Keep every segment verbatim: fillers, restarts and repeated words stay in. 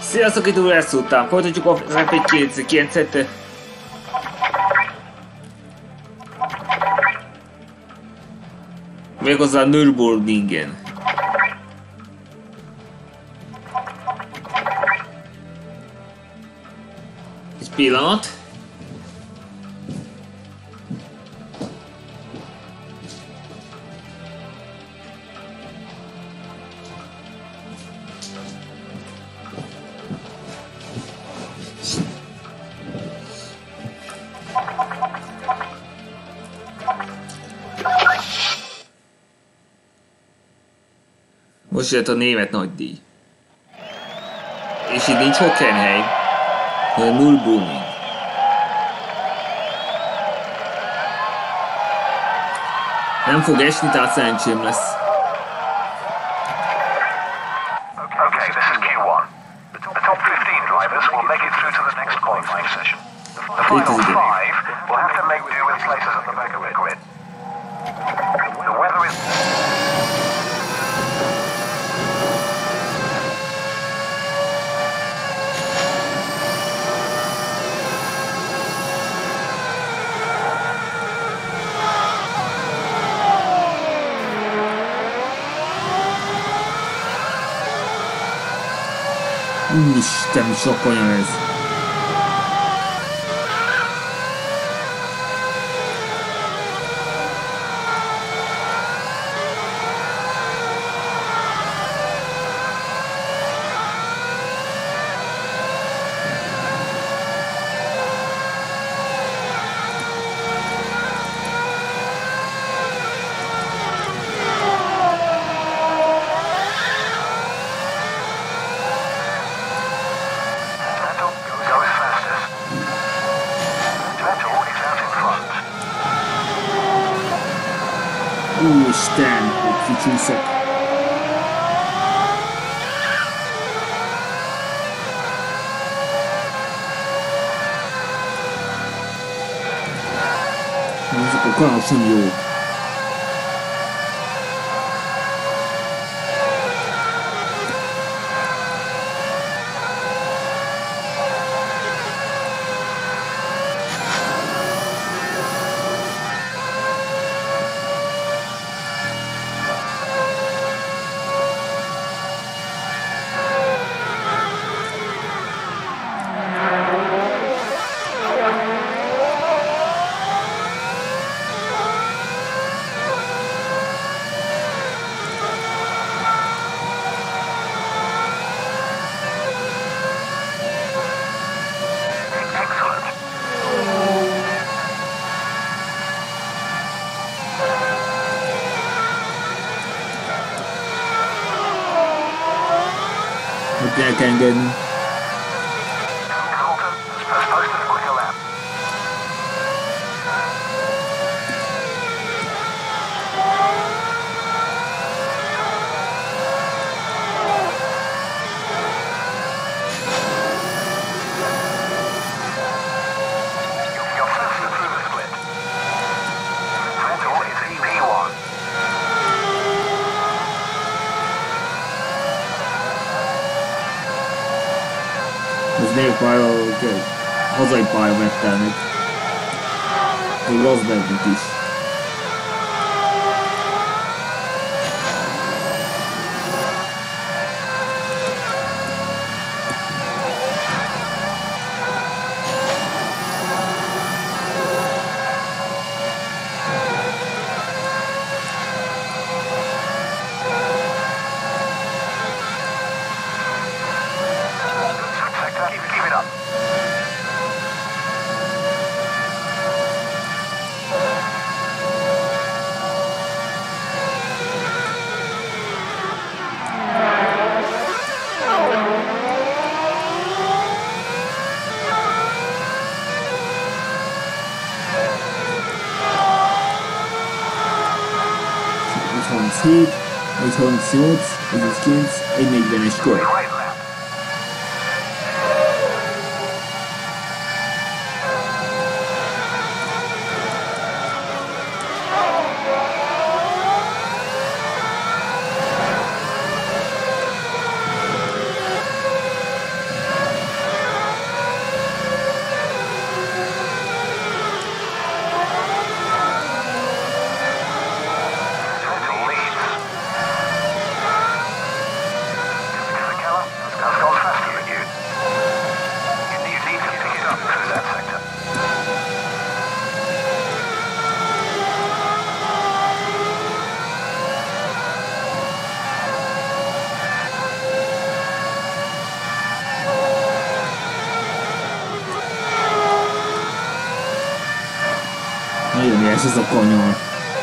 Sziasztok, itt újra után. Folytatjuk a F egy kétszázkilencet. Méghozzá a Nürburgringen. Egy pillanat. Most jött a német nagydíj. És itt nincs Hockenheim, hanem Nürburgring. Nem fog esni, tehát szerencsém lesz. Okay, this is Q one. The top fifteen drivers will make it through to the next qualifying session. The final five will have to make do with places at the back of the grid. The weather is... Úristen, sok olyan ez. Úristen, hogy kicsúszok. Ezek a kanalok sem jó. Hogy el kell engedni. Ez név pálya, hogy hazai pálya megtelnek. Még Rosbergnek is. harminchét, egy harmincnyolc, egy huszonkilenc, egy negyvenes kör. Üres ez a kanyar.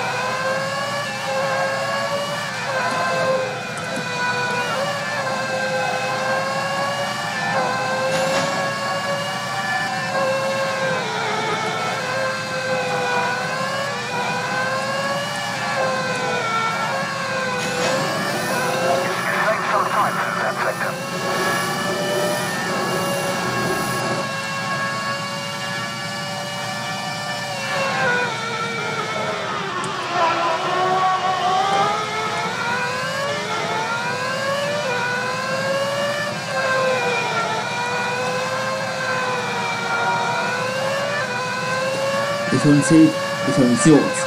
huszonhét, huszonnyolc.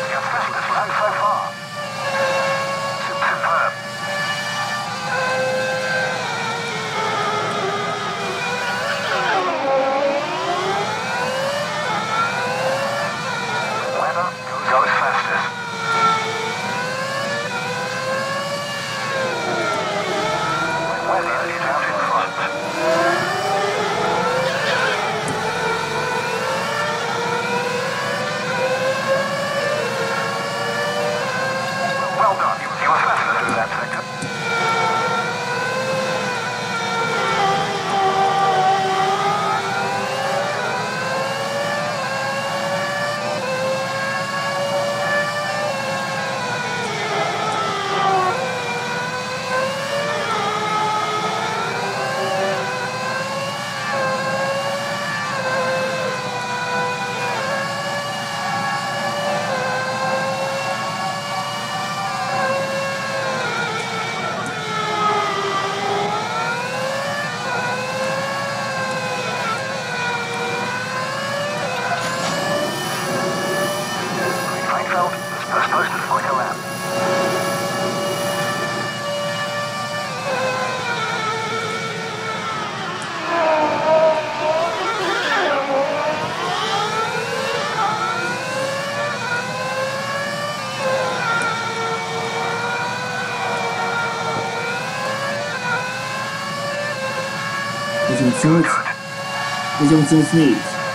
huszonnyolc, huszonnégy.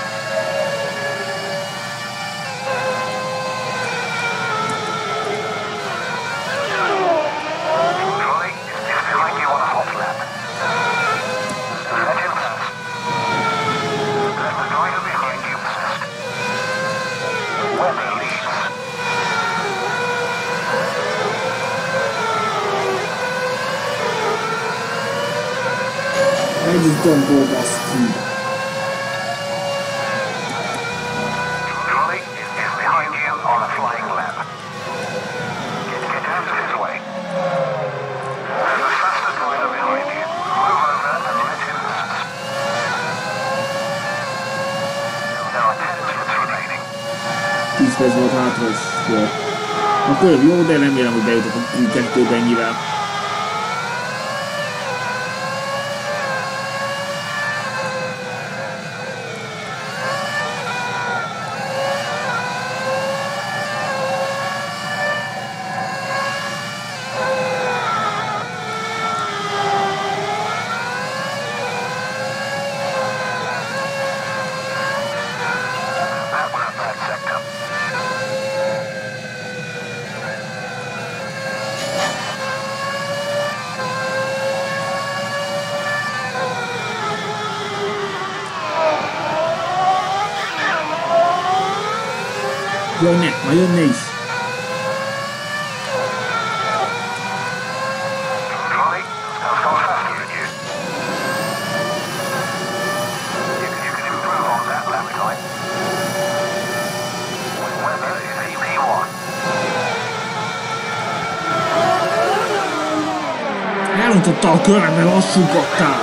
I just don't go that speed. Charlie is behind you on a flying lap. Get, get out of his way. There's a faster driver behind you. Move over and let him pass. There are ten minutes remaining. tíz perc volt hátra, és jó. Akkor jó, de remélem, hogy bejutok a Q kettőbe ennyivel. Jönne, majd jönne is. Elrontotta a körömmel, lassúgattál.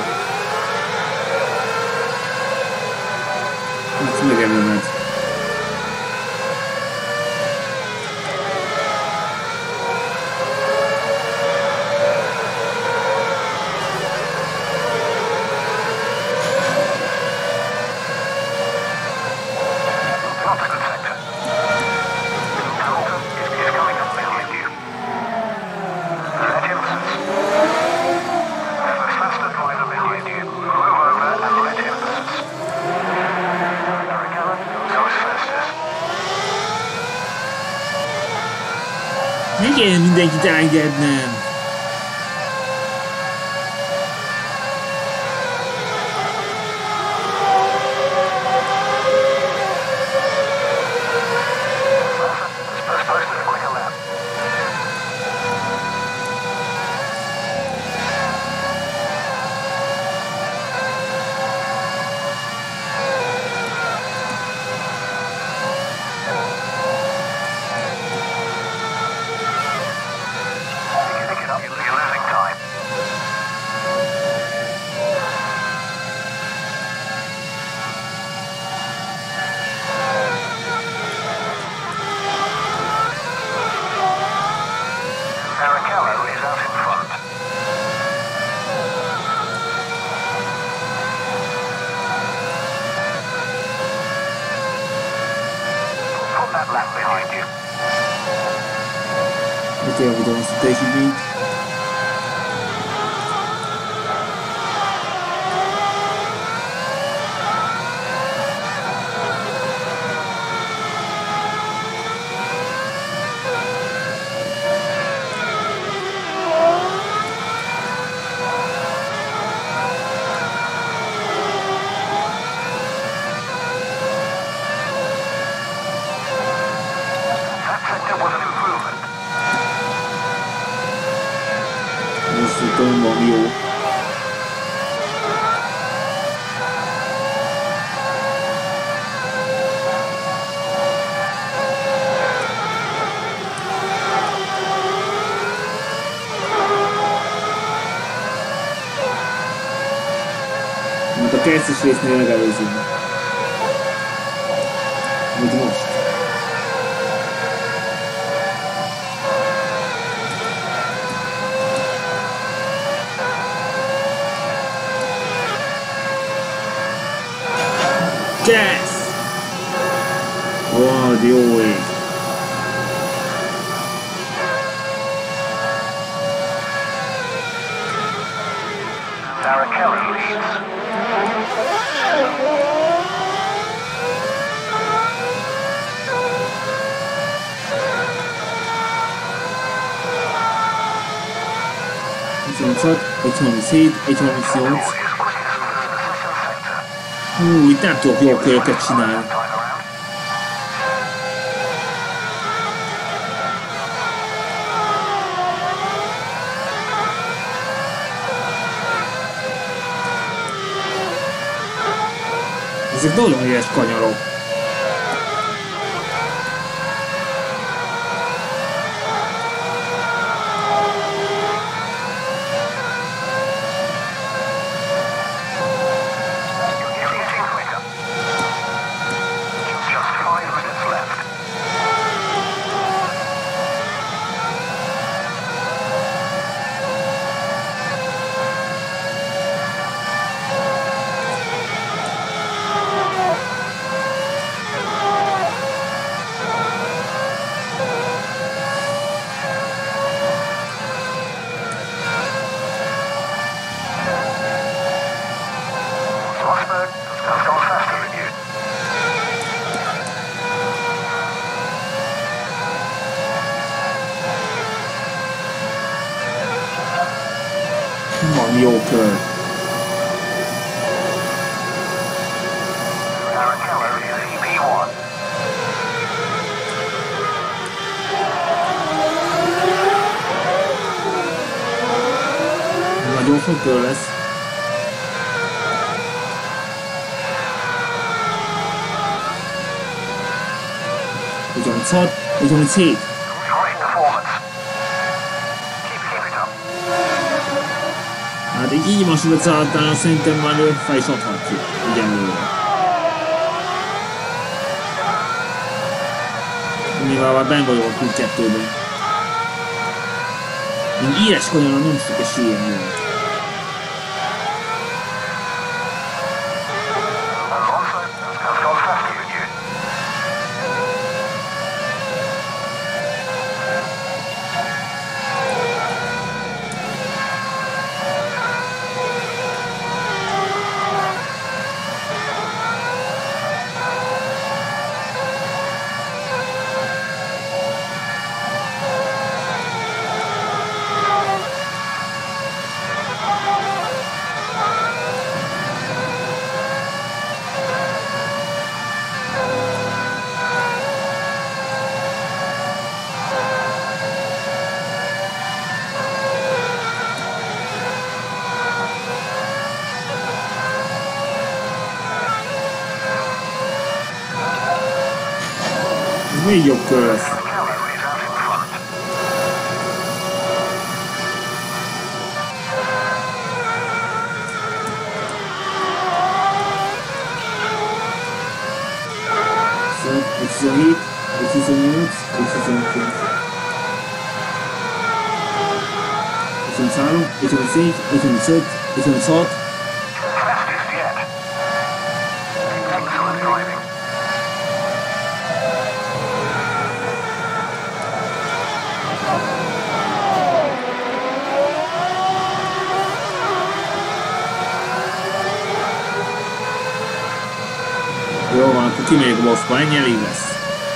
Hát megelőmed. Ne kell mindenkit elengednem. Okay, we don't want to take it me. Jó. Mint a keresztes résznél megelőzünk. Mint most. Yes! Oh, jó ég! Sarah Kelly leads. huszonhat, egy harminchét, egy harmincnyolc. Hú, itt nem tudok jó köröket csinálni. Ezek nagyon ügyes kanyarok. Van jó kör. Nagyon sok kör lesz. huszonhat, huszonhét. Hát így így másodot szálltál, szerintem már ő fel is adhatjuk. Ugyanúgy. Mivel már benn vagyok a Q kettőben. Én íres kanyaron nem tudok esélyen. Ez még jobb kör lesz. huszonhét, huszonnyolc, huszonkilenc, huszonhárom, huszonnégy, huszonöt, huszonhat. Jó van, akkor kimegyek a bossba, ennyi elég lesz.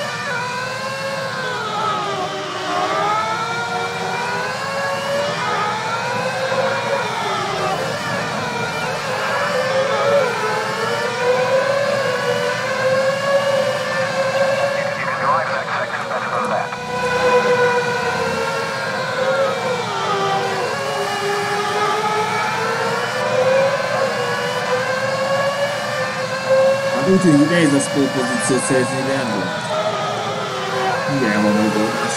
Úgy tűnik, nehéz a sport pozíciót szerezni, de nem volt. Mindjárt van megoldás.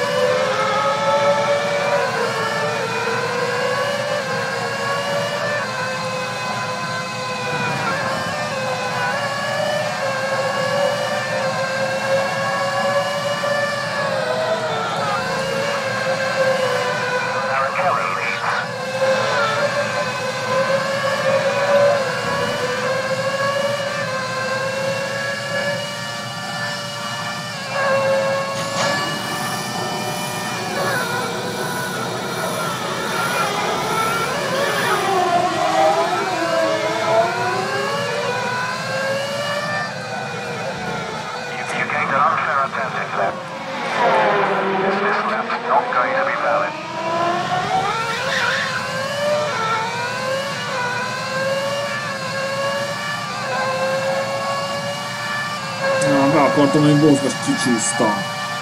Akartam, hogy bossba kicsúsztam.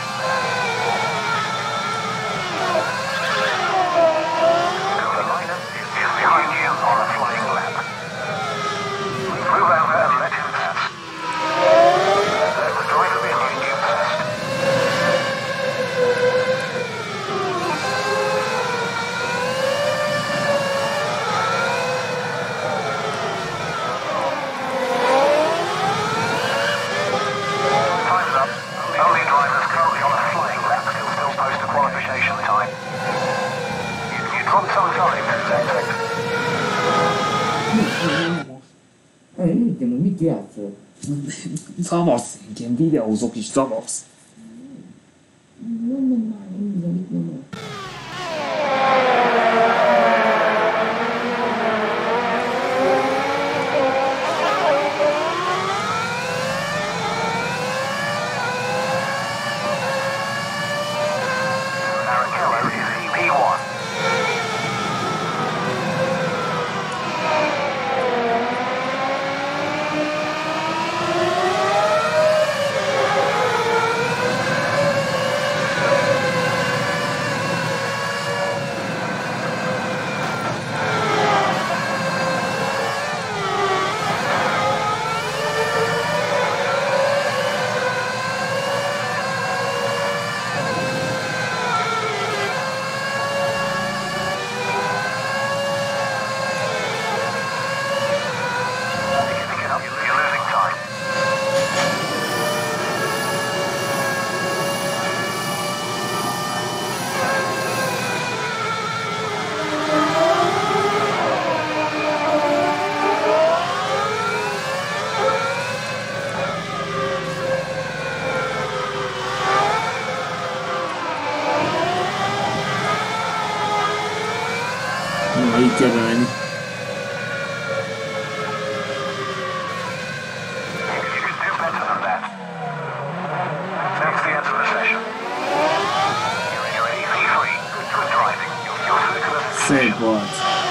Mit játszol? Szavasz, ilyen videózok is szavasz. Mondom már, nem tudom, mit mondom. Így kell bemenni. Szép volt.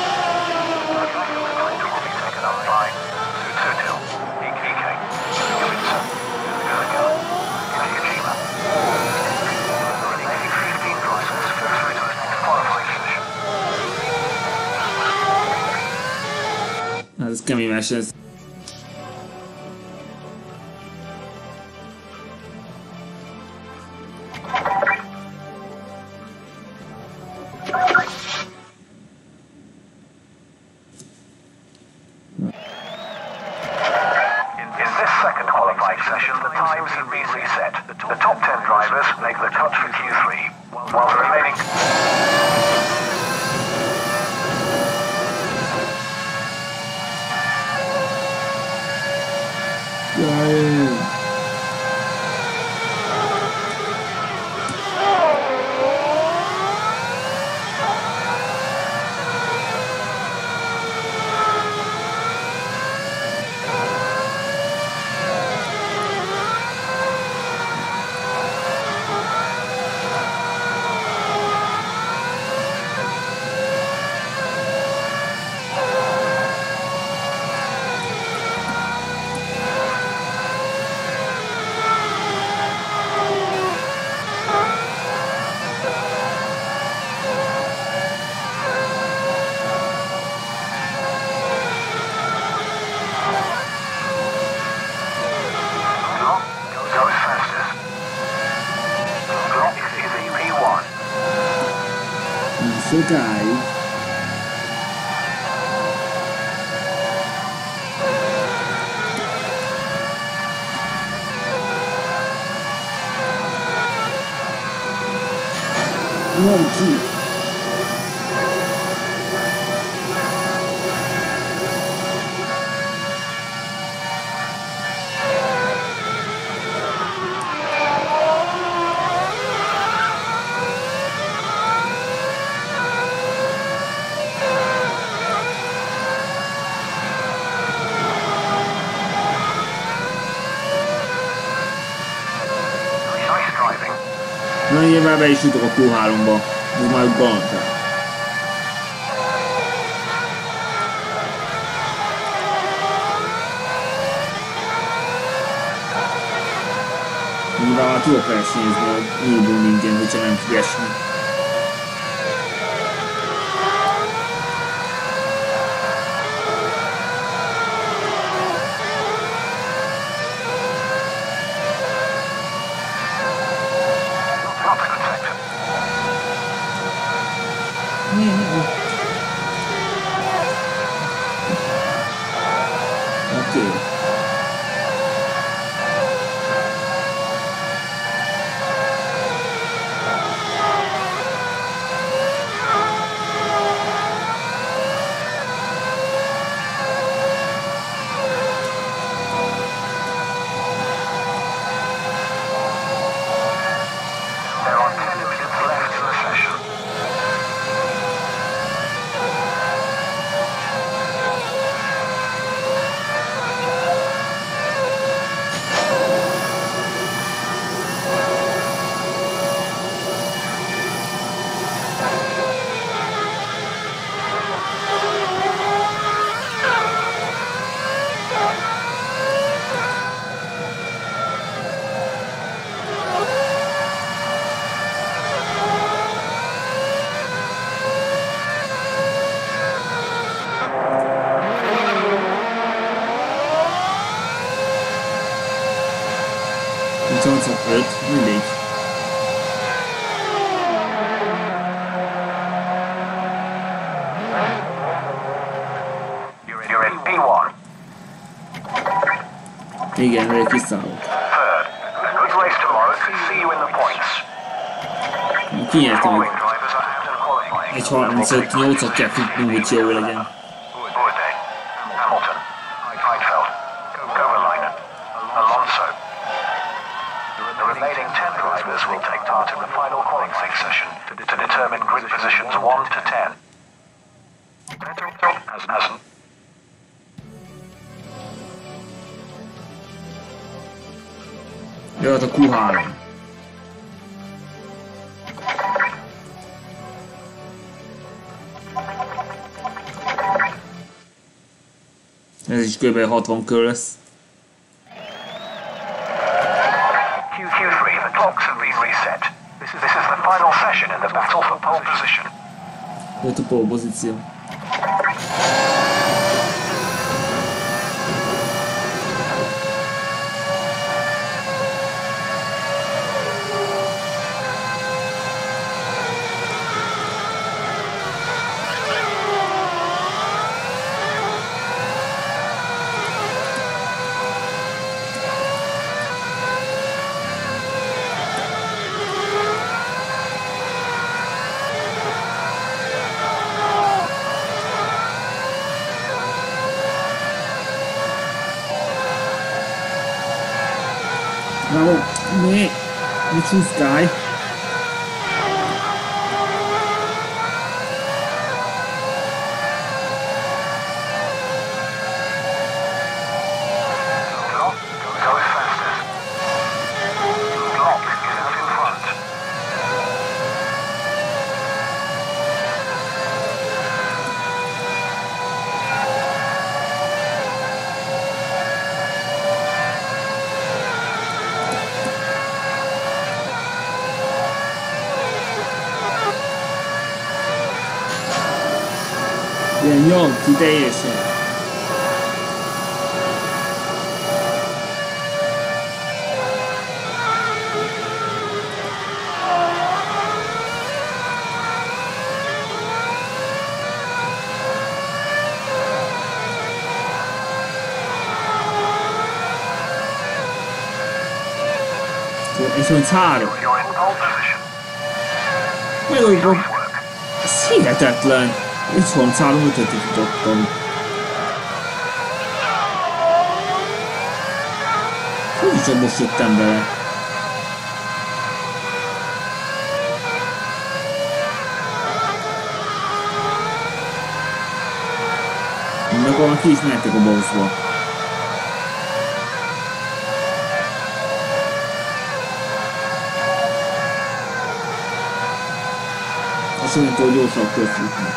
Ez kemény verseny. qualifying session, the times have been reset. The top ten drivers make the cut for Q three, while the remaining... Wow. Dai. Non chi. Na nyilván be is jutok a Q háromba, ez már galantál. Nyilván már tudok versenyezni a Nürburgringen, hogyha nem fog esni. nyolcvanöt, mindig. You're in P one. Igen, egy kiszállok. Third. Good race tomorrow. See you in the points. Kinyertem meg. Egy harmincöt nyolcat kell futnunk, hogy jó legyen. Hamilton, Heidfeld, Kovalainen, Alonso. The remaining ten drivers will take part in the final qualifying session to determine grid positions one to ten. As, as Jöhet a Q három. Ez is kb. hatvan kör lesz. Q three, the clocks have been reset. This is, this is the final session in the battle for pole position. Jött a pole pozíció. Bravo! Né! Nici Sky! Ilyen nyom, ki teljesen. És mondsz három. Meg úgy, ez hihetetlen. És harminchárom ötöt jutottam. Hogy csak most jöttem bele. Meg valaki ki is mehettek a boxba. Azt mondta, hogy gyorsan közfutni.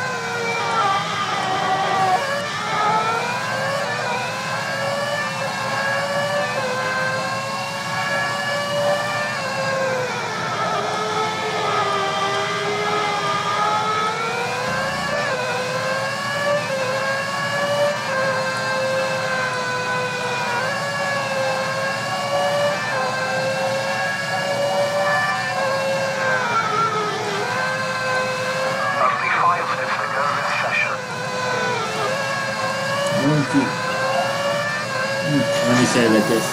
Nem is érdekes.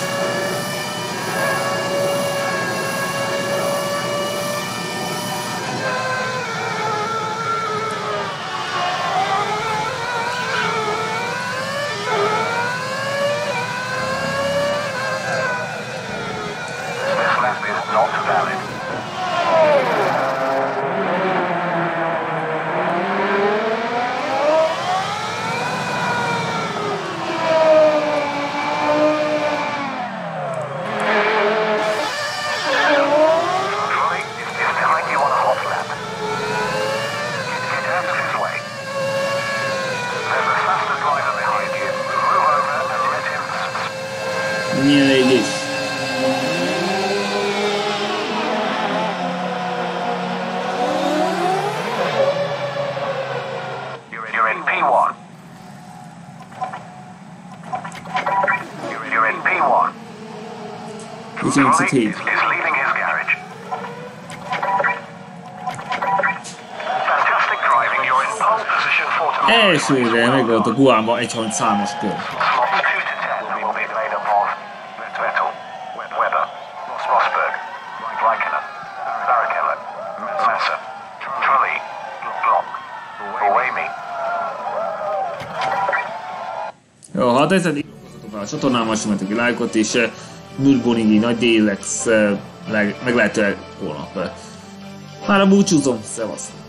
Milyen rég is. You're in P one. You're in P one. Charlie is leaving his garage. Fantastic driving. You're in pole position for tomorrow. Elsőre meg volt a Guánban egy harmincháros kör. Jó, ha tetszett, iratkozzatok fel a csatornámmal, nyomatok egy lájkot, és Nürburgringi nagy Délex meg lehet holnap. Már a búcsúzom, szevasztok!